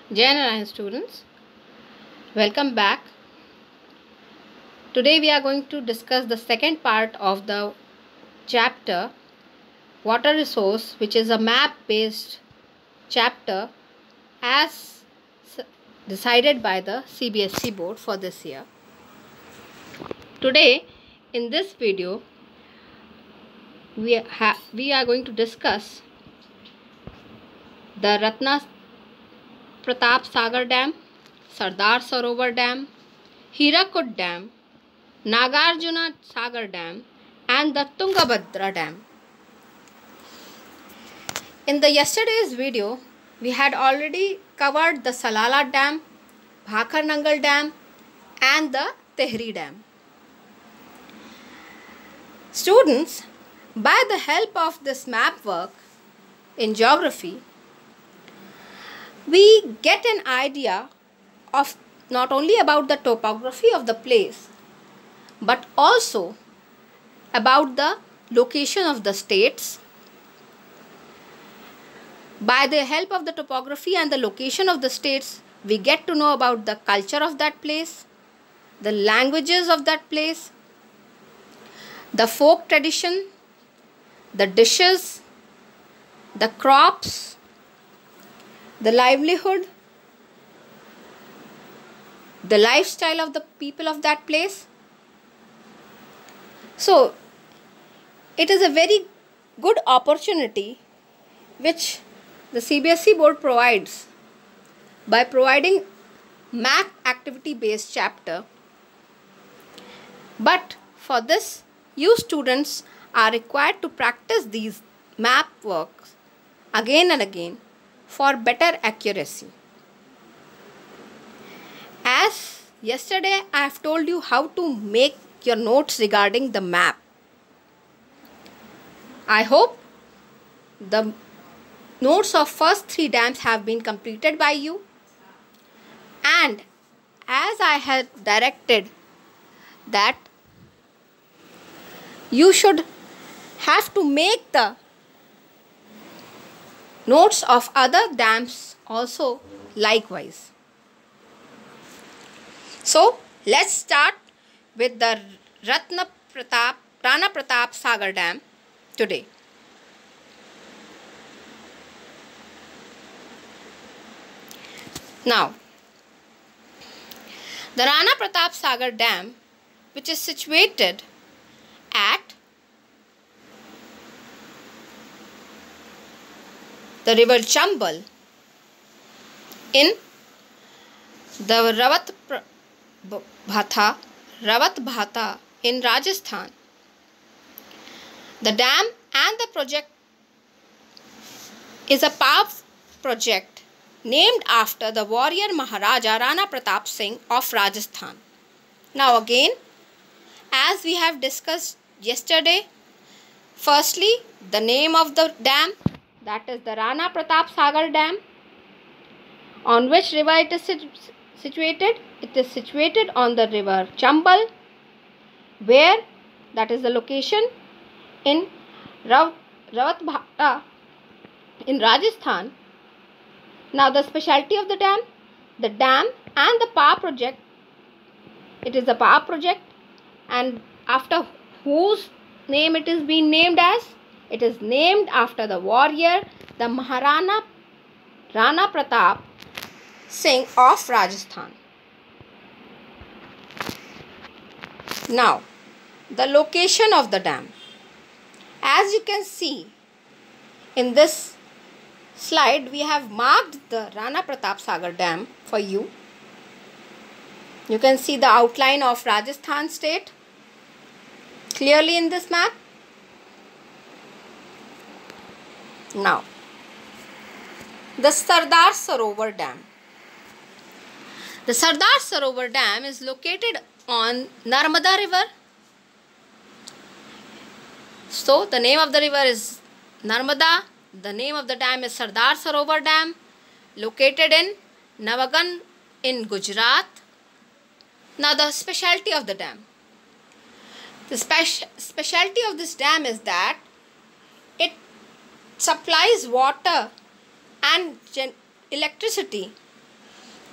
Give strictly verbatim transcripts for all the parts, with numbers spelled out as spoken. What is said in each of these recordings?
Jai Narayan students, welcome back. Today we are going to discuss the second part of the chapter Water Resource, which is a map based chapter as decided by the C B S E board for this year. Today in this video we, ha- we are going to discuss the Ratna Pratap Sagar Dam, Sardar Sarovar Dam, Hirakud Dam, Nagarjuna Sagar Dam and the Tungabhadra Dam. In the yesterday's video, we had already covered the Salala Dam, Bhakar Nangal Dam and the Tehri Dam. Students, by the help of this map work in geography, we get an idea of not only about the topography of the place, but also about the location of the states. By the help of the topography and the location of the states, we get to know about the culture of that place, the languages of that place, the folk tradition, the dishes, the crops, the livelihood, the lifestyle of the people of that place. So, it is a very good opportunity which the C B S E board provides by providing map activity based chapter. But for this, you students are required to practice these map works again and again for better accuracy. As yesterday I have told you how to make your notes regarding the map. I hope the notes of first three dams have been completed by you, and as I had directed that you should have to make the notes of other dams also likewise. So let's start with the Ratna Pratap, Rana Pratap Sagar Dam today. Now, the Rana Pratap Sagar Dam, which is situated at the river Chambal in the Rawat Bhatha, Rawat Bhatha in Rajasthan. The dam and the project is a power project named after the warrior Maharaja Rana Pratap Singh of Rajasthan. Now again, as we have discussed yesterday, firstly the name of the dam, that is the Rana Pratap Sagar Dam. On which river it is situated? It is situated on the river Chambal, where that is the location in Rav, Rawat Bhatha in Rajasthan. Now the specialty of the dam, the dam and the power project, it is a power project, and after whose name it is being named as? It is named after the warrior, the Maharana Rana Pratap Singh of Rajasthan. Now, the location of the dam. As you can see in this slide, we have marked the Rana Pratap Sagar Dam for you. You can see the outline of Rajasthan state clearly in this map. Now, the Sardar Sarovar Dam. The Sardar Sarovar Dam is located on Narmada River. So, the name of the river is Narmada. The name of the dam is Sardar Sarovar Dam, located in Navagan in Gujarat. Now, the specialty of the dam. The speci specialty of this dam is that it supplies water and electricity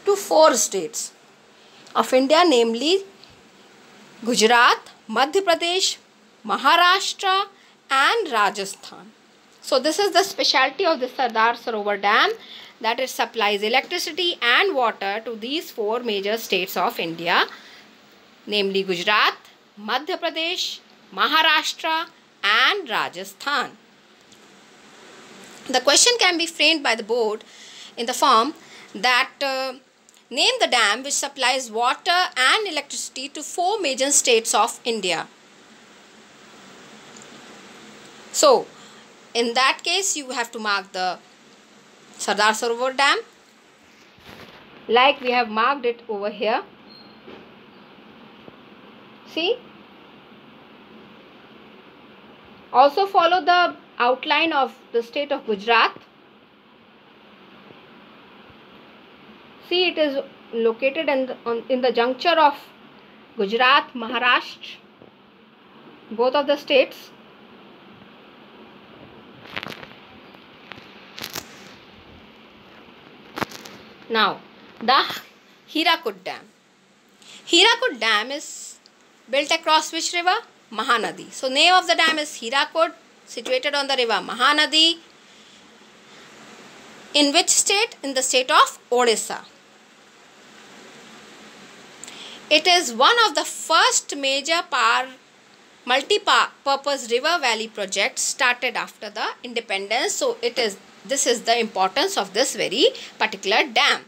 to four states of India, namely Gujarat, Madhya Pradesh, Maharashtra and Rajasthan. So this is the specialty of the Sardar Sarovar Dam, that it supplies electricity and water to these four major states of India, namely Gujarat, Madhya Pradesh, Maharashtra and Rajasthan. The question can be framed by the board in the form that uh, name the dam which supplies water and electricity to four major states of India. So, in that case, you have to mark the Sardar Sarovar Dam like we have marked it over here. See? Also follow the outline of the state of Gujarat. See, it is located in the, on, in the juncture of Gujarat, Maharashtra, both of the states. Now, the Hirakud Dam. Hirakud Dam is built across which river? Mahanadi. So, name of the dam is Hirakud, situated on the river Mahanadi. In which state? In the state of Odisha. It is one of the first major power multi-purpose river valley projects started after the independence. So, it is this is the importance of this very particular dam.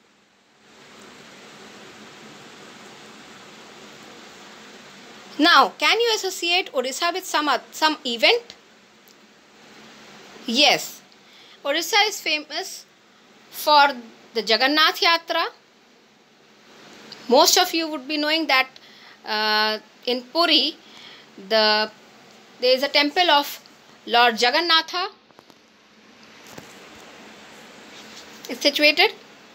Now, can you associate Odisha with some, some event? Yes. Odisha is famous for the Jagannath Yatra. Most of you would be knowing that uh, in Puri, the, there is a temple of Lord Jagannatha. It's situated.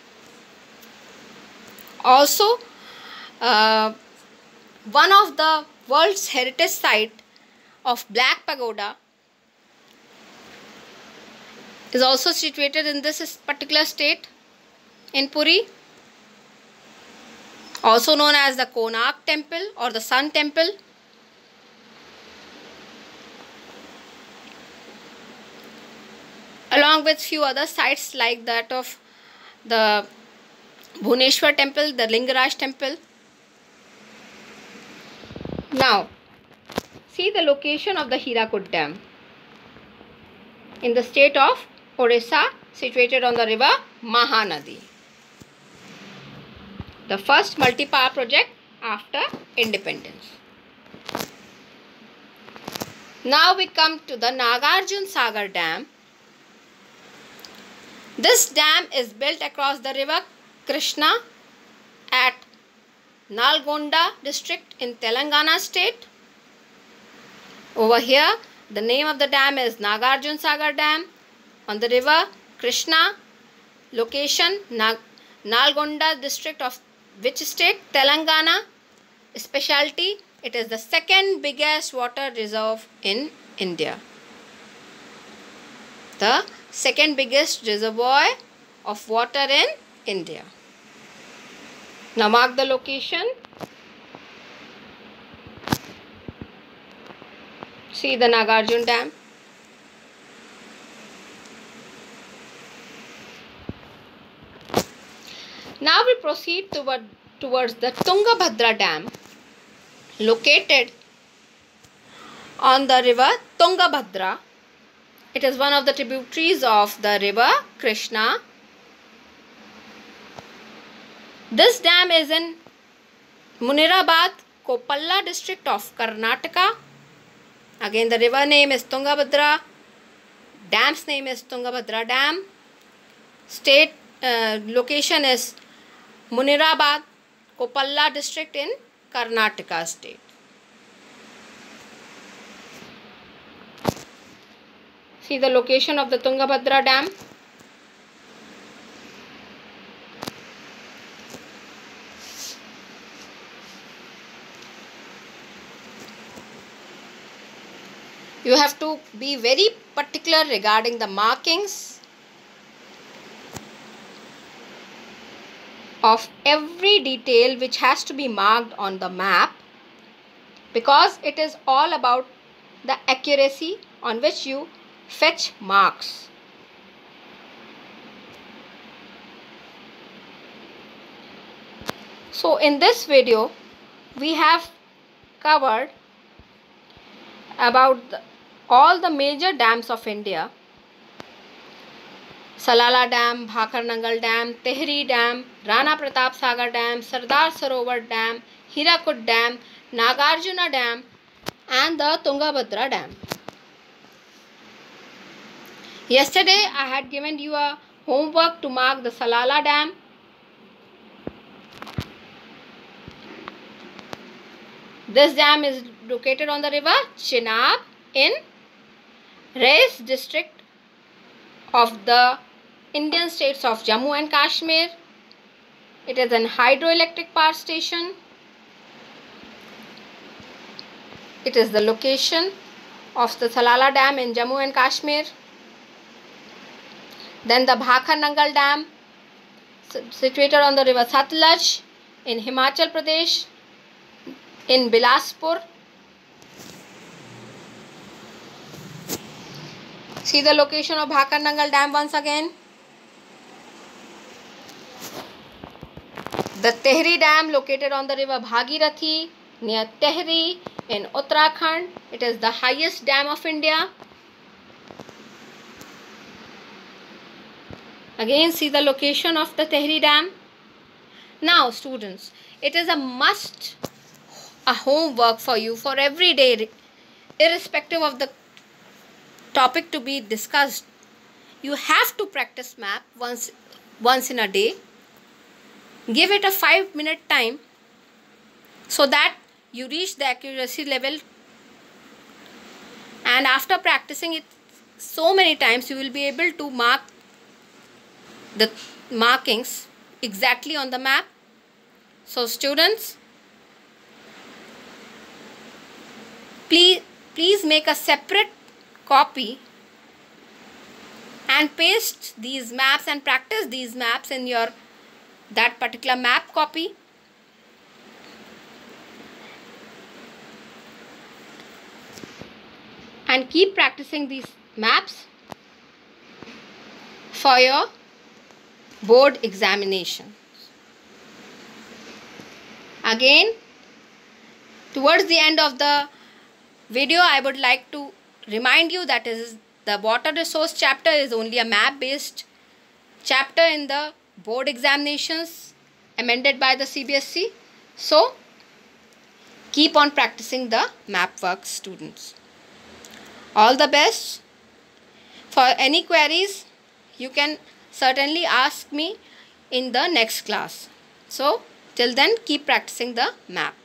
Also, uh, one of the world's heritage site of Black Pagoda is also situated in this particular state in Puri, also known as the Konark Temple or the Sun Temple. Along with few other sites like that of the Bhuneshwar Temple, the Lingaraj Temple. Now, see the location of the Hirakud Dam in the state of Odisha, situated on the river Mahanadi. The first multi-power project after independence. Now we come to the Nagarjun Sagar Dam. This dam is built across the river Krishna at Nalgonda district in Telangana state. Over here, the name of the dam is Nagarjun Sagar Dam on the river Krishna. Location Nag Nalgonda district of which state? Telangana. Specialty, it is the second biggest water reserve in India. The second biggest reservoir of water in India. Now mark the location. See the Nagarjun Dam. Now we proceed toward, towards the Tungabhadra Dam, located on the river Tungabhadra. It is one of the tributaries of the river Krishna. This dam is in Munirabad, Koppal district of Karnataka. Again, the river name is Tungabhadra. Dam's name is Tungabhadra Dam. State uh, location is Munirabad, Koppal district in Karnataka state. See the location of the Tungabhadra Dam. You have to be very particular regarding the markings. of every detail which has to be marked on the map, because it is all about the accuracy on which you fetch marks. So in this video we have covered about the, all the major dams of India: Salala Dam, Bhakar Nangal Dam, Tehri Dam, Rana Pratap Sagar Dam, Sardar Sarovar Dam, Hirakud Dam, Nagarjuna Dam and the Tungabhadra Dam. Yesterday I had given you a homework to mark the Salala Dam. This dam is located on the river Chenab in Reis district of the Indian states of Jammu and Kashmir. It is an hydroelectric power station. It is the location of the Salala Dam in Jammu and Kashmir. Then the Bhakar Nangal Dam, situated on the river Satluj in Himachal Pradesh, in Bilaspur. See the location of Bhakar Nangal Dam once again. The Tehri Dam, located on the river Bhagirathi near Tehri in Uttarakhand. It is the highest dam of India. Again, see the location of the Tehri Dam. Now students, it is a must, a homework for you for every day, irrespective of the topic to be discussed. You have to practice map once once in a day. Give it a five minute time so that you reach the accuracy level, and after practicing it so many times you will be able to mark the markings exactly on the map. So students, please please make a separate copy and paste these maps and practice these maps in your that particular map copy. And keep practicing these maps for your board examination. Again, towards the end of the video, I would like to remind you that is the water resource chapter is only a map based chapter in the board examinations amended by the C B S E. So keep on practicing the map work, students. All the best. For any queries you can certainly ask me in the next class. So till then, keep practicing the map.